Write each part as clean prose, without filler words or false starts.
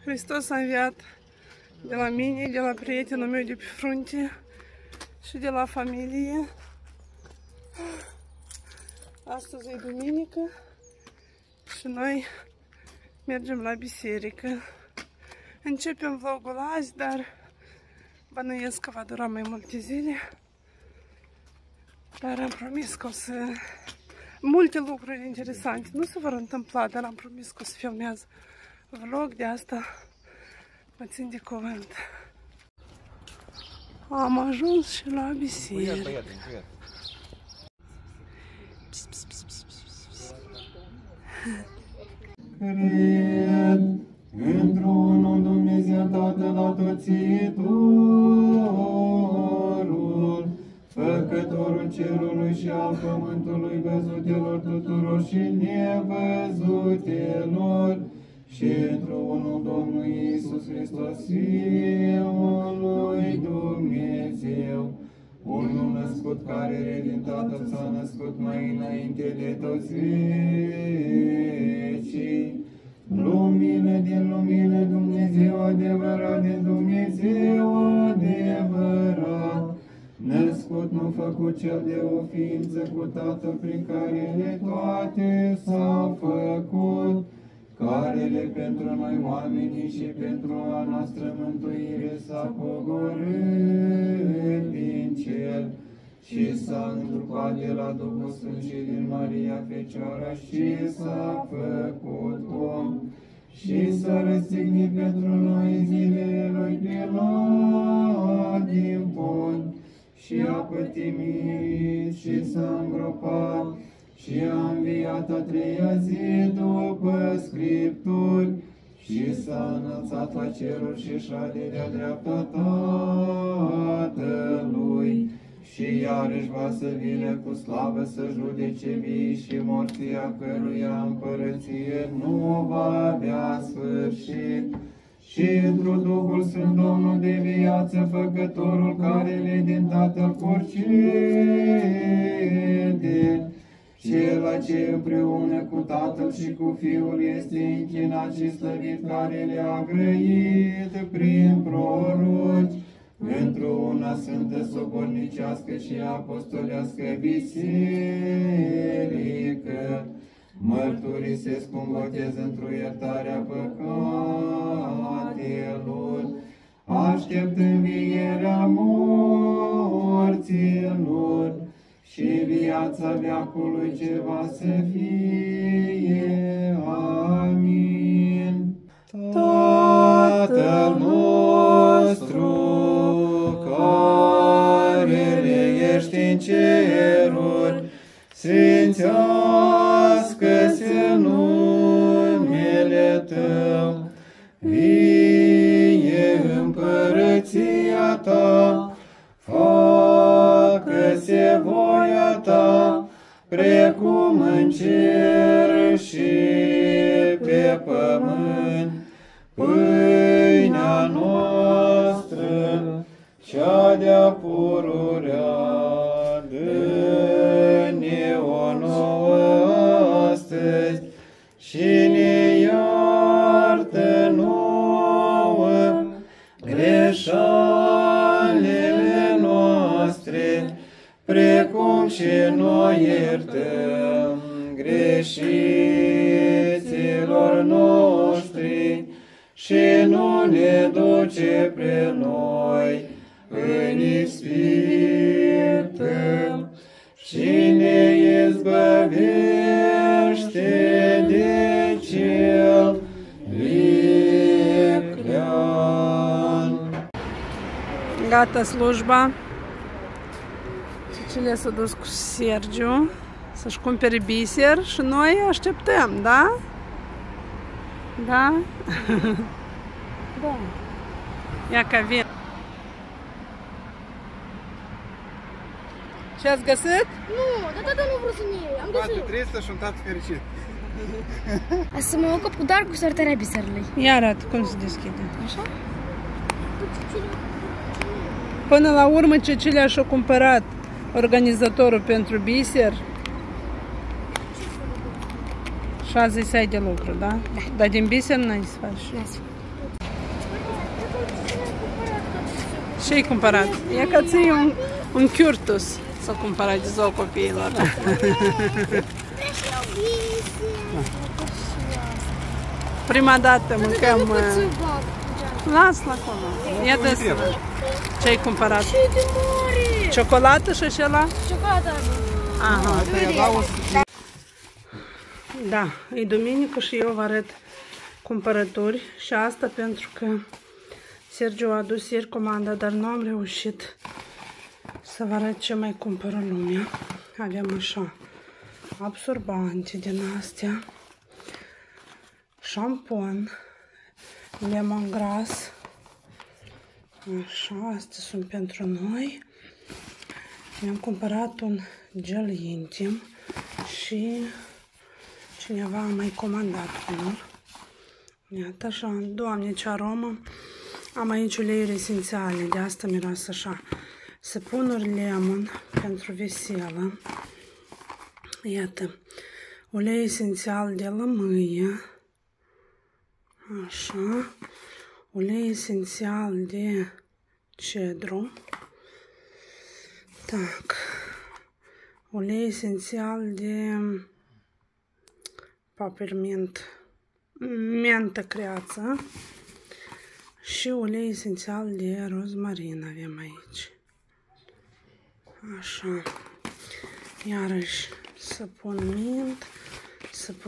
Hristos a înviat de la mine, de la prietenul meu de pe frunte și de la familie. Astăzi e duminică și noi mergem la biserică. Începem vlogul azi, dar bănuiesc că va dura mai multe zile. Dar am promis că o să... Multe lucruri interesante nu se vor întâmpla, dar am promis că o să filmez vlog, de asta mă țin de cuvânt. Am ajuns și la biserică. Cred într-unul Dumnezeu Tatăl Atotțitorul, Făcătorul cerului și al pământului, văzutelor tuturor și nevăzutelor, și într-unul Domnul Iisus Hristos, Fiul lui Dumnezeu, unul născut care din Tatăl s-a născut mai înainte de toți vecii, lumină din lumină, Dumnezeu adevărat din Dumnezeu adevărat, născut, nu făcut, cel de o ființă cu Tatăl, prin care toate s-au făcut, carele pentru noi oamenii și pentru a noastră mântuire s-a pogorât din cer și s-a întrupat de la Duhul Sfânt și din Maria Fecioara și s-a făcut om și s-a răstignit pentru noi zilele lui Pilat din Pont și a pătimit și s-a îngropat și a înviat a treia zi după Scripturi și s-a înălțat la ceruri și șade de-a dreapta Tatălui și iarăși va să vină cu slavă să judece vii și morții, a căruia împărăție nu va avea sfârșit. Și într-un Duhul Sfânt Domnul de viață, Făcătorul carele din Tatăl porcede, cel ce împreună cu Tatăl și cu Fiul este închinat și slăvit, care le-a grăit prin proroci, într-una sfântă, sobornicească și apostolească biserică, mărturisesc cum botez într-o iertarea păcatelor, aștept învierea morților și viața veacului ce va să fie. Amin. Tatăl nostru, care ești în ceruri, sfințească-se numele Tău, vie împărăția Ta, facă-se voia Ta, precum în cer și pe pământ. Pâinea noastră, cea de-a pururea, dă-ne-o nouă astăzi și ne iartă nouă greșalele noastre, precum și noi iertăm greșiților noștri, și nu ne duce pre noi în ispită, și ne izbăvește de cel viclean. Gata slujba. Cecilia s-a dus cu Sergiu să-și cumpere biser și noi așteptăm, da? Da? Da. Ia că vin. Ce ați găsit? Nu, dar tata nu vreau să ne iei. Am găsit. Tată tristă și un tată fericit. Să mă ocupă doar cu sortarea biserului. Ia arată cum se deschide. Așa? Până la urmă Cecilia și-a cumpărat organizatorul pentru biser. Și azi îi să ai de lucru, da? Da. Dar din biser n-ai să faci. Ce-ai cumpărat? E că ții un curtus să cumpărat de ziua copiilor. Prima dată mâncăm... Las-l acolo. Ia dă să... Ce-ai cumpărat? Ciocolată și așa? Ciocolată. Aha. Da, e duminică și eu vă arăt cumpărături și asta pentru că Sergiu a adus ieri comanda, dar nu am reușit să vă arăt ce mai cumpără lumea. Avem așa absorbante din astea, șampon, lemongrass, așa, astea sunt pentru noi. Mi-am cumpărat un gel intim și cineva a mai comandat unul. Iată așa, Doamne, ce aromă! Am aici uleiuri esențiale, de asta miroase așa. Săpunuri lemon pentru veselă. Iată, ulei esențial de lămâie. Așa. Ulei esențial de cedru. Tac. Ulei esențial de papermint, mentă creață și ulei esențial de rozmarin avem aici. Așa. Iarăși săpun mint, săpun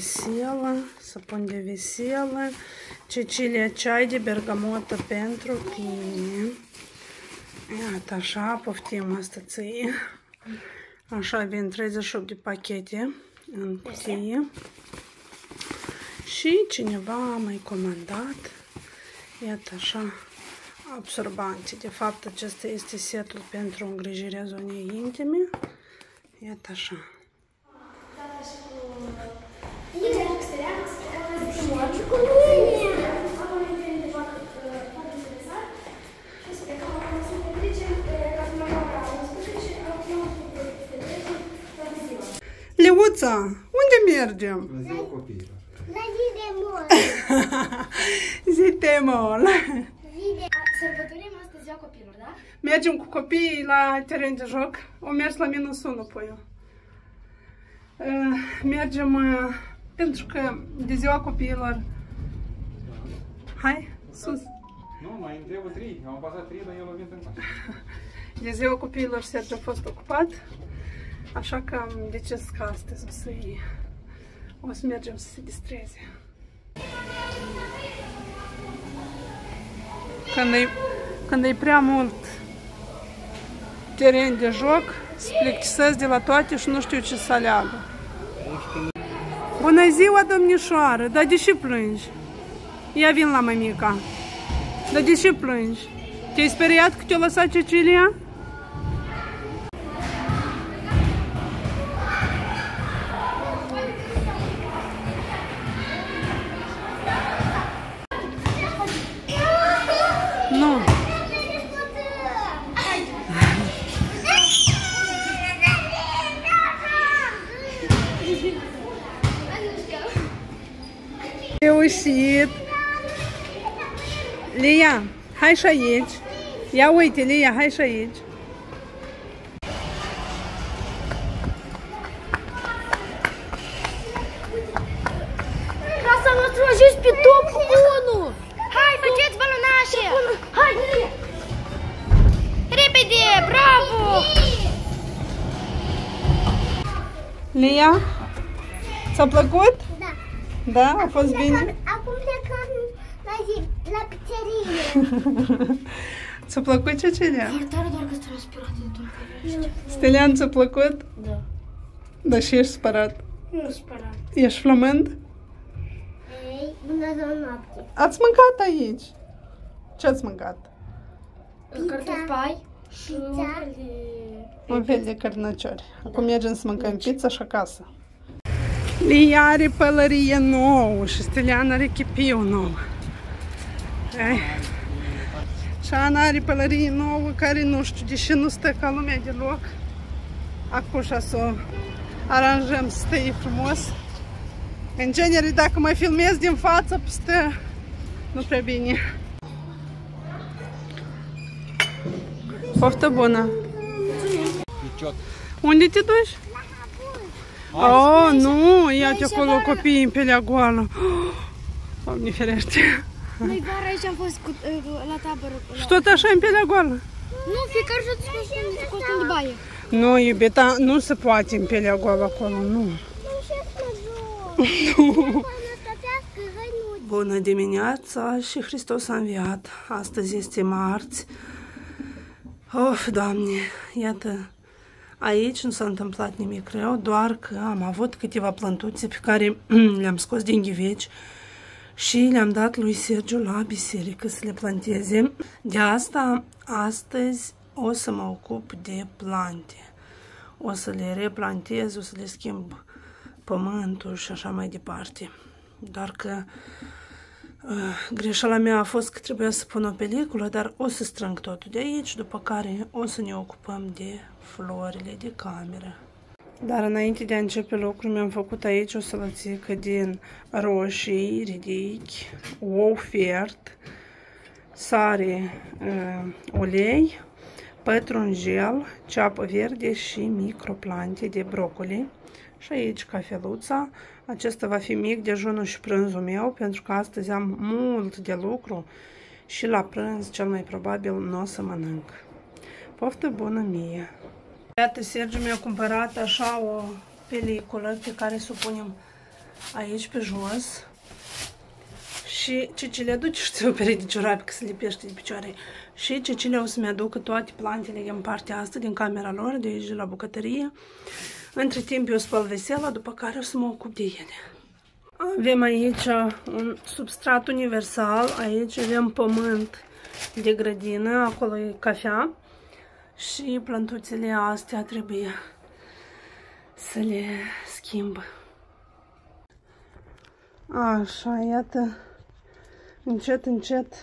de veselă, Cecilia ceai de bergamotă pentru tine. Iată așa, poftim asta ție. Așa vin 38 de pachete în cutie. Și cineva a mai comandat. Iată așa, absorbante. De fapt, acesta este setul pentru îngrijirea zonei intime. Iată așa. Leuța, unde mergem? La ziua copiilor. La zi de mol. Zi de mol. Sărbătorim astăzi ziua copilor, da? Mergem cu copiii la teren de joc. O mers la -1 pe eu. Mergem pentru că de ziua copiilor. Hai, sus. Nu, mai îmi trebuie 3. Am pasat 3, dar eu l-am venit în casă. De ziua copiilor Sergiu a fost ocupat. Așa că am decis că astăzi o să mergem să se distreze. Când e prea mult teren de joc, se plictisesc de la toate și nu știu ce să aleagă. Bună ziua, domnișoară! Dar de ce plângi? Ia vin la mămica. Dar de ce plângi? Te-ai speriat că te-a lăsat Cecilia? Nu. Reușit. Lia, hai și aici. Ia uite, Lia, hai și aici. Ca să mă trăjești pe top cu unul. Hai, faceți balonașe. Hai, repede, bravo. Lia, ți-a plăcut? Da. Da? A fost bine? Acum plecăm la pizzerie. Ți-a plăcut, Cecilia? Tare doar că-ți transpirat de tot. Stelian, ți-a plăcut? Da. Da, și ești spărat. Nu spărat. Ești flămând? Ei, bună ziua noapte. Ați mâncat aici? Ce ați mâncat? Cartofi și Un fel de cărnăciori. Acum mergem să mâncăm pizza și acasă. Lia are pălărie nouă și Stelian are chipiu nou. Și Ana are pălărie nouă care nu știu de ce nu stă ca lumea deloc. Acum așa să o aranjăm să stă frumos. În genere, dacă mă filmez din față, stă nu prea bine. Poftă bună! Unde te duci? Oh, nu! Ia-te acolo copiii în pelea goală. Doamne ferește! Noi vara aici am fost la tabără. Și tot așa în pelea goală? Nu, fiecare și-a costum de baie. Nu, iubita, nu se poate în pelea goală acolo, nu. Bună dimineața și Hristos a înviat. Astăzi este marți. Of, Doamne, iată, aici nu s-a întâmplat nimic rău, doar că am avut câteva plântuțe pe care le-am scos din ghiveci și le-am dat lui Sergiu la biserică să le planteze. De asta, astăzi o să mă ocup de plante. O să le replantez, o să le schimb pământul și așa mai departe. Doar că greșeala mea a fost că trebuia să pun o peliculă, dar o să strâng totul de aici, după care o să ne ocupăm de florile de cameră. Dar înainte de a începe lucrul, mi-am făcut aici o sălățică din roșii, ridichi, ou fiert, sare, ulei, pătrunjel, ceapă verde și microplante de brocoli. Și aici cafeluța. Acesta va fi mic dejunul și prânzul meu, pentru că astăzi am mult de lucru și la prânz cel mai probabil nu o să mănânc. Poftă bună mie! Iată, Sergiu mi-a cumpărat așa o peliculă pe care să o punem aici pe jos. Și Cecilia, duce și ți o pereche de ciorapi că se lipește de picioare. Și Cecilia o să-mi aducă toate plantele din partea asta, din camera lor, de aici de la bucătărie. Între timp eu spăl vesela, după care o să mă ocup de ele. Avem aici un substrat universal, aici avem pământ de grădină, acolo e cafea și plantuțele astea trebuie să le schimb. Așa, iată, încet, încet,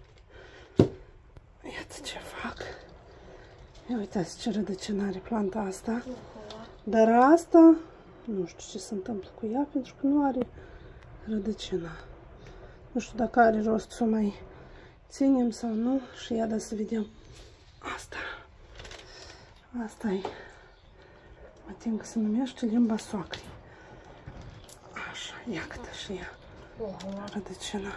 iată ce fac. Ia uitați ce rădăcină are planta asta. Dar asta, nu știu ce se întâmplă cu ea, pentru că nu are rădăcină. Nu știu dacă are rost să o mai ținem sau nu. Și ia să vedem. Asta. Asta e. Mă tem că se numește limba soacrii. Așa, iată și ea. Rădăcină.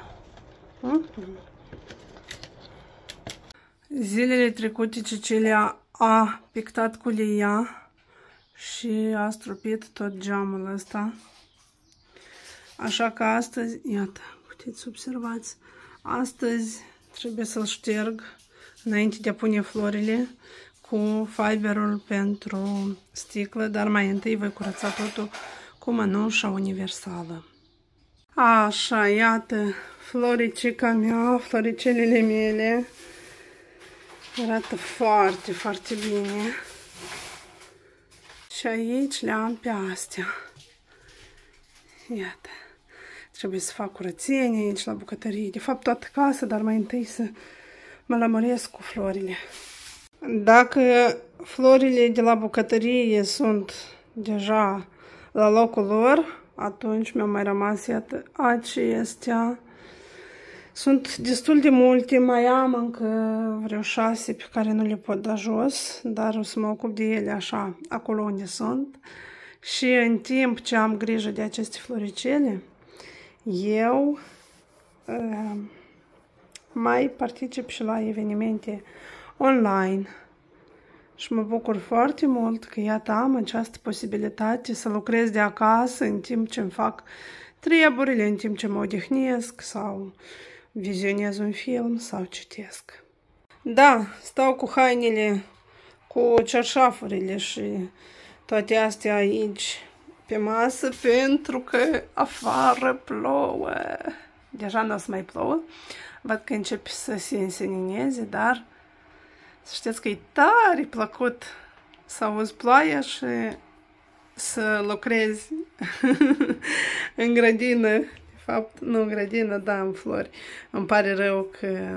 Zilele trecute Cecilia a pictat cu leia și a stropit tot geamul ăsta. Așa că astăzi, iată, puteți observați, astăzi trebuie să-l șterg înainte de a pune florile cu fiberul pentru sticlă, dar mai întâi voi curăța totul cu mănușa universală. Așa, iată, floricica mea, floricelele mele arată foarte, foarte bine. Și aici le am pe astea. Iată. Trebuie să fac curățenie aici la bucătărie. De fapt toată casa, dar mai întâi să mă lămuresc cu florile. Dacă florile de la bucătărie sunt deja la locul lor, atunci mi-au mai rămas, iată, acestea. Sunt destul de multe, mai am încă vreo 6 pe care nu le pot da jos, dar o să mă ocup de ele așa, acolo unde sunt. Și în timp ce am grijă de aceste floricele, eu mai particip și la evenimente online. Și mă bucur foarte mult că, iată, am această posibilitate să lucrez de acasă în timp ce îmi fac treburile, în timp ce mă odihnesc sau vizionez un film sau citesc. Da, stau cu hainele, cu cerșafurile și toate astea aici pe masă pentru că afară plouă. Deja nu o să mai plouă. Văd că începe să se însenineze, dar să știți că e tare plăcut să auzi ploaia și să lucrezi în grădină. De fapt, nu în grădină, da, în flori. Îmi pare rău că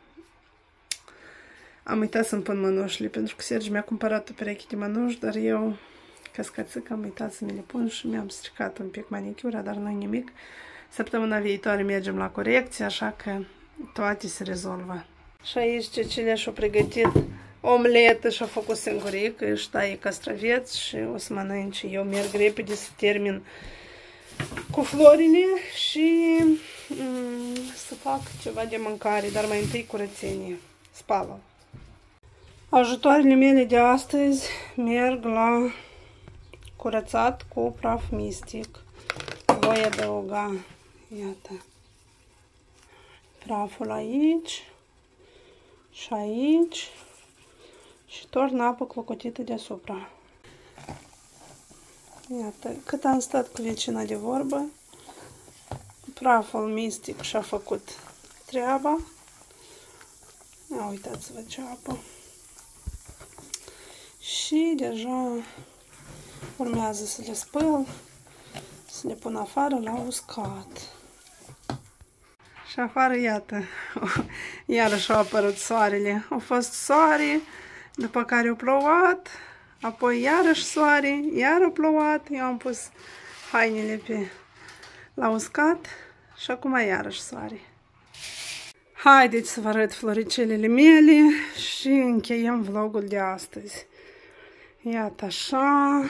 am uitat să-mi pun mănușile, pentru că Sergiu mi-a cumpărat o pereche de mănuși, dar eu, căscățică, am uitat să mi le pun și mi-am stricat un pic manicura, dar nu nimic. Săptămâna viitoare mergem la corecție, așa că toate se rezolvă. Și aici Cecilia și-a pregătit omletă și-a făcut singurică, își taie castraveți și o să mănânce. Eu merg repede să termin cu florile și să fac ceva de mâncare, dar mai întâi curățenie, spală. Ajutoarele mele de astăzi merg la curățat cu praf mistic. Voi adăuga, iată, praful aici și aici și torn apă clocotită deasupra. Iată, cât am stat cu vecina de vorbă, praful mistic și-a făcut treaba. Ia uitați-vă ce apă. Și deja urmează să le spăl, să le pun afară la uscat. Și afară, iată, iarăși a apărut soarele. A fost soare, după care a plouat, apoi iarăși soare, iar a plouat. Eu am pus hainele la uscat și acum iarăși soare. Haideți să vă arăt floricelele mele și încheiem vlogul de astăzi. Iată așa,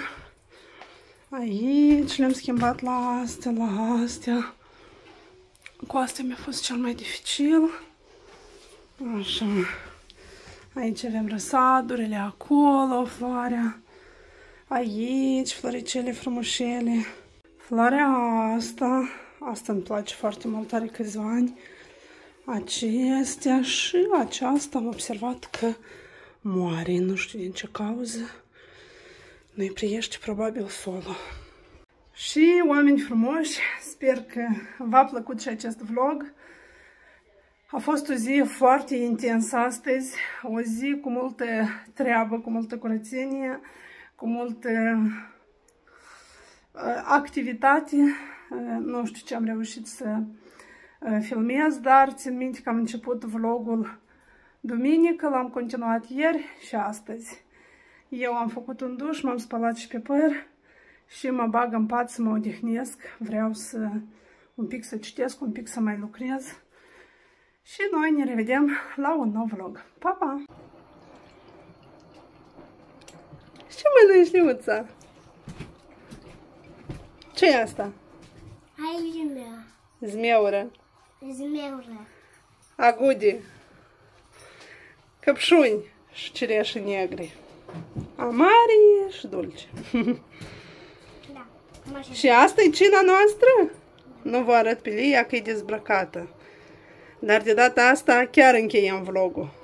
aici le-am schimbat la astea. Cu astea mi-a fost cel mai dificil. Așa, aici avem răsadurile, acolo floarea, aici floricele frumușele. Floarea asta îmi place foarte mult, are câțiva ani. Acestea și aceasta am observat că moare, nu știu din ce cauză. Nu-i priește probabil solul. Și oameni frumoși, sper că v-a plăcut și acest vlog. A fost o zi foarte intensă astăzi, o zi cu multă treabă, cu multă curățenie, cu multă activitate. Nu știu ce am reușit să filmez, dar țin minte că am început vlogul duminică, l-am continuat ieri și astăzi. Eu am făcut un duș, m-am spălat și pe păr și mă bag în pat să mă odihnesc. Vreau un pic să citesc, un pic să mai lucrez. Și noi ne revedem la un nou vlog. Pa, pa! Ce mănânci, Liuța? Ce e asta? Hailina. Zmeură. Zmeură. Agudi. Căpșuni și cireșe negre. Amari și dulce. Da. Și asta e cina noastră? Nu vă arăt pe Lia că e dezbrăcată. Dar de data asta chiar încheiem vlogul.